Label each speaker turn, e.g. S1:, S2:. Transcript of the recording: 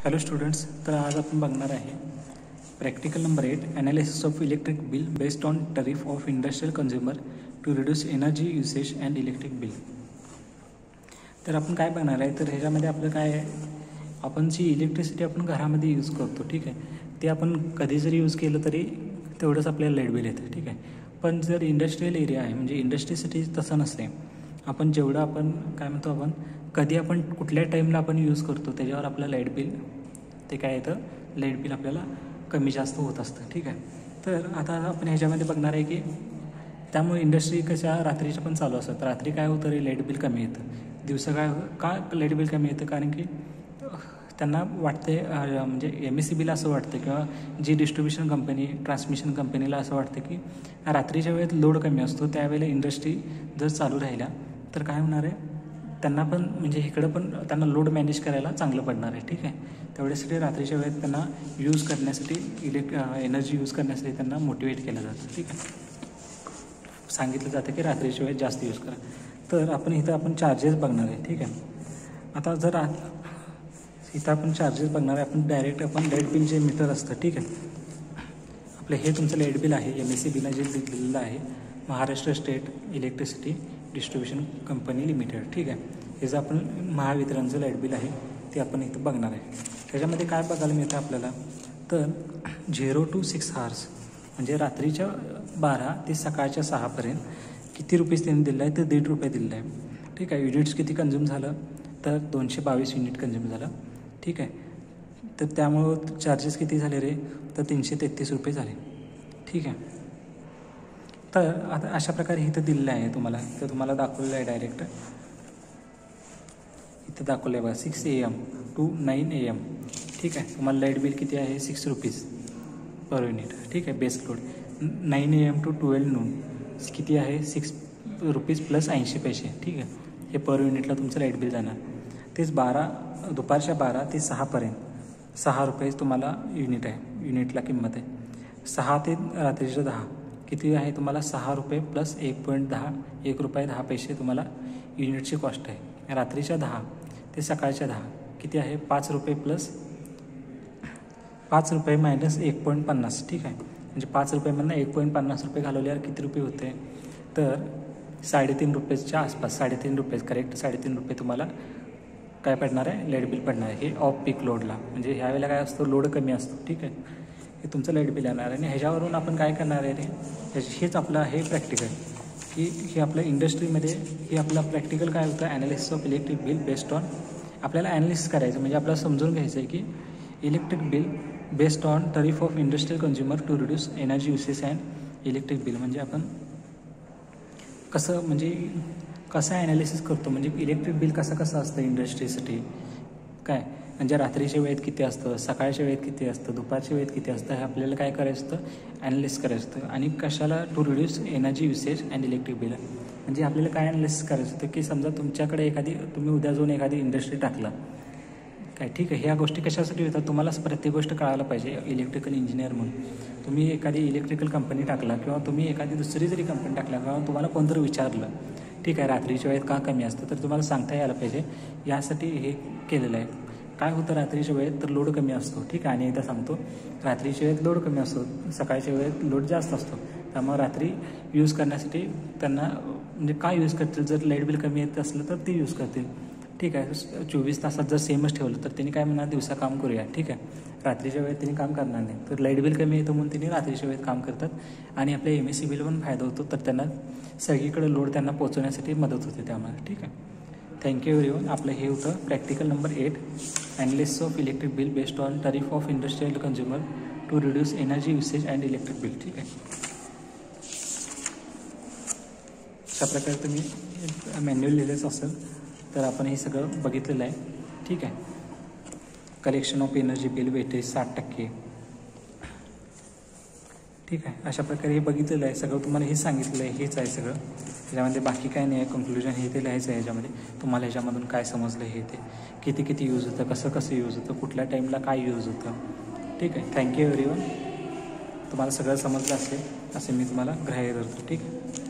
S1: Hello students, तर आज आपण बघणार आहे practical number 8 analysis of electric bill based on tariff of industrial consumer to reduce energy usage and electric bill. तर आपण काय बघणार आहे, तर ह्याच्यामध्ये आपलं काय आहे, आपण जी इलेक्ट्रिसिटी आपण घरामध्ये यूज करतो, ठीक आहे, ते आपण कधी जरी यूज केलं तरी तेवढंच आपल्याला लाईट बिल येतं, ठीक आहे. पण जर इंडस्ट्रियल एरिया आहे म्हणजे इंडस्ट्रीसाठी तसं नसते. आपण जेवढं आपण काय म्हणतो, आपण कधी आपण कुठल्या टाईमला आपण यूज करतो त्याच्यावर आपलं लाईट बिल ते काय येतं, लाईट बिल आपल्याला कमी जास्त होत असतं, ठीक आहे. तर आता आपण ह्याच्यामध्ये बघणार आहे की त्यामुळे इंडस्ट्री कशा रात्रीच्या पण चालू असतात. रात्री काय होतं रे, लाईट बिल कमी येतं. दिवसा काय का लाईट बिल कमी येतं, कारण की त्यांना वाटते म्हणजे MSEBला असं वाटतं किंवा जी डिस्ट्रीब्युशन कंपनी ट्रान्समिशन कंपनीला असं वाटतं की रात्रीच्या वेळेत लोड कमी असतो, त्यावेळेला इंडस्ट्री जर चालू राहिल्या तर काय होणार आहे, त्यांना पण म्हणजे इकडं पण त्यांना लोड मॅनेज करायला चांगलं पडणार आहे, ठीक आहे. तेवढ्यासाठी रात्रीच्या वेळेत त्यांना यूज करण्यासाठी एनर्जी यूज करण्यासाठी त्यांना मोटिवेट केलं जातं, ठीक आहे. सांगितलं जातं की रात्रीच्या वेळेत जास्त यूज करा. तर आपण इथं चार्जेस बघणार आहे, ठीक आहे. आता जर इथं आपण चार्जेस बघणार आहे, आपण डायरेक्ट लाईट बिल जे मीटर असतं, ठीक आहे, आपलं हे तुमचं लाईट बिल आहे. MSEBला जे दिलेलं आहे, Maharashtra state electricity distribution company limited, ठीक आहे. हे जर आपण महावितरणचं लाईट बिल आहे ते आपण इथं बघणार आहे. त्याच्यामध्ये काय बघायला मिळतं आपल्याला, तर 0 to 6 hours म्हणजे रात्रीच्या 12 ते सकाळच्या 6 किती रुपीज त्यांनी दिलं आहे, तर ₹1.5 दिलेलं आहे, ठीक आहे. युनिट्स किती कंझ्युम झालं, तर 222 युनिट कंझ्युम झालं, ठीक आहे. तर त्यामुळं चार्जेस किती झाले रे, तर ₹333 झाले, ठीक आहे. तर आता अशा प्रकारे इथं दिलेलं आहे तुम्हाला, तर तुम्हाला दाखवलेलं आहे डायरेक्ट इथं दाखवलं आहे बघा, 6 AM to 9 AM, ठीक आहे. तुम्हाला लाईट बिल किती आहे, ₹6 पर युनिट, ठीक आहे. Base load 9 AM to 12 noon किती आहे, ₹6 प्लस 80 पैसे, ठीक आहे. हे पर युनिटला तुमचं लाईट बिल जाणार. तेच दुपारच्या 12 ते 6 ₹6 तुम्हाला युनिट आहे, युनिटला किंमत आहे. 6 ते रात्रीच्या 10 किती आहे, तुम्हाला ₹6 प्लस 1.10 तुम्हाला युनिटची कॉस्ट आहे. रात्रीच्या 10 ते सकाळच्या 10 किती आहे, ₹5 प्लस ₹5 मायनस 1.50, ठीक आहे. म्हणजे ₹5 ₹1.50 घालवल्यावर किती रुपये होते, तर ₹3.5च्या आसपास, ₹3.5 करेक्ट, ₹3.5 तुम्हाला काय पडणार आहे, लाईट बिल पडणार आहे. हे ऑफ पीक लोडला, म्हणजे ह्या वेळेला काय असतो, लोड कमी असतो, ठीक आहे. हे तुमचं लाईट बिल येणार आहे. आणि ह्याच्यावरून आपण काय करणार आहे रे, हेच आपलं हे प्रॅक्टिकल की हे आपल्या इंडस्ट्रीमध्ये हे आपलं प्रॅक्टिकल काय होतं, analysis of electric bill based on, आपल्याला ॲनालिसिस करायचं म्हणजे आपल्याला समजून घ्यायचं आहे की electric bill based on tariff of industrial consumer to reduce energy usage and electric bill. म्हणजे आपण कसं ॲनालिसिस करतो, म्हणजे इलेक्ट्रिक बिल कसं असतं इंडस्ट्रीसाठी, काय म्हणजे रात्रीच्या वेळेत किती असतं, सकाळच्या वेळेत किती असतं, दुपारच्या वेळेत किती असतं, हे आपल्याला काय करायचं असतं, ॲनालिसिस करायचं असतं. आणि कशाला, to reduce energy usage and electric bill. म्हणजे आपल्याला काय ॲनालिसिस करायचं होतं की समजा तुमच्याकडे तुम्ही उद्या जाऊन एखादी इंडस्ट्री टाकला काय, ठीक आहे. ह्या गोष्टी कशासाठी होतात, तुम्हाला प्रत्येक गोष्ट कळायला पाहिजे. इलेक्ट्रिकल इंजिनियर म्हणून तुम्ही एखादी इलेक्ट्रिकल कंपनी टाकला किंवा तुम्ही एखादी दुसरी जरी कंपनी टाकला किंवा तुम्हाला कोणतरी विचारलं, ठीक आहे, रात्रीच्या वेळेत का कमी असतं, तर तुम्हाला सांगता यायला पाहिजे. यासाठी हे केलेलं आहे. काय होतं रात्रीच्या वेळेत, तर लोड कमी असतो, ठीक आहे. आणि एकदा सांगतो, रात्रीच्या वेळेत लोड कमी असतो, सकाळच्या वेळेत लोड जास्त असतो. त्यामुळे रात्री यूज करण्यासाठी त्यांना म्हणजे काय यूज करतील, जर लाईट बिल कमी येत असलं तर ते यूज करतील, ठीक आहे. 24 तासात जर सेमच ठेवलं तर त्यांनी काय म्हणणार, दिवसा काम करूया, ठीक आहे. रात्रीच्या वेळेत त्यांनी काम करणार नाही. तर लाईट बिल कमी येतं म्हणून त्यांनी रात्रीच्या वेळेत काम करतात. आणि आपल्या MSEBला पण फायदा होतो, तर त्यांना सगळीकडे लोड त्यांना पोहोचवण्यासाठी मदत होते त्यामुळे, ठीक आहे. Thank you everyone. आपलं हे होतं practical number 8 analysis of electric bill based on tariff of industrial consumer to reduce energy usage and electric bill, ठीक आहे. अशा प्रकारे तुम्ही मॅन्युअल लिहिलेच असेल तर आपण हे सगळं बघितलेलं आहे, ठीक आहे. Collection of energy bill weightage 60%, ठीक आहे. अशा प्रकारे हे बघितलेलं आहे सगळं, तुम्हाला हे सांगितलेलं आहे, हेच आहे सगळं. त्याच्यामध्ये बाकी काय नाही आहे, कंक्लुजन हे ते लिहायचं आहे. ह्याच्यामध्ये तुम्हाला ह्याच्यामधून काय समजलं हे ते, किती यूज होतं, कसं यूज होतं, कुठल्या टाईमला काय यूज होतं, ठीक आहे. Thank you everyone. तुम्हाला सगळं समजलं असेल असं मी तुम्हाला ग्राह्य धरतो, ठीक आहे.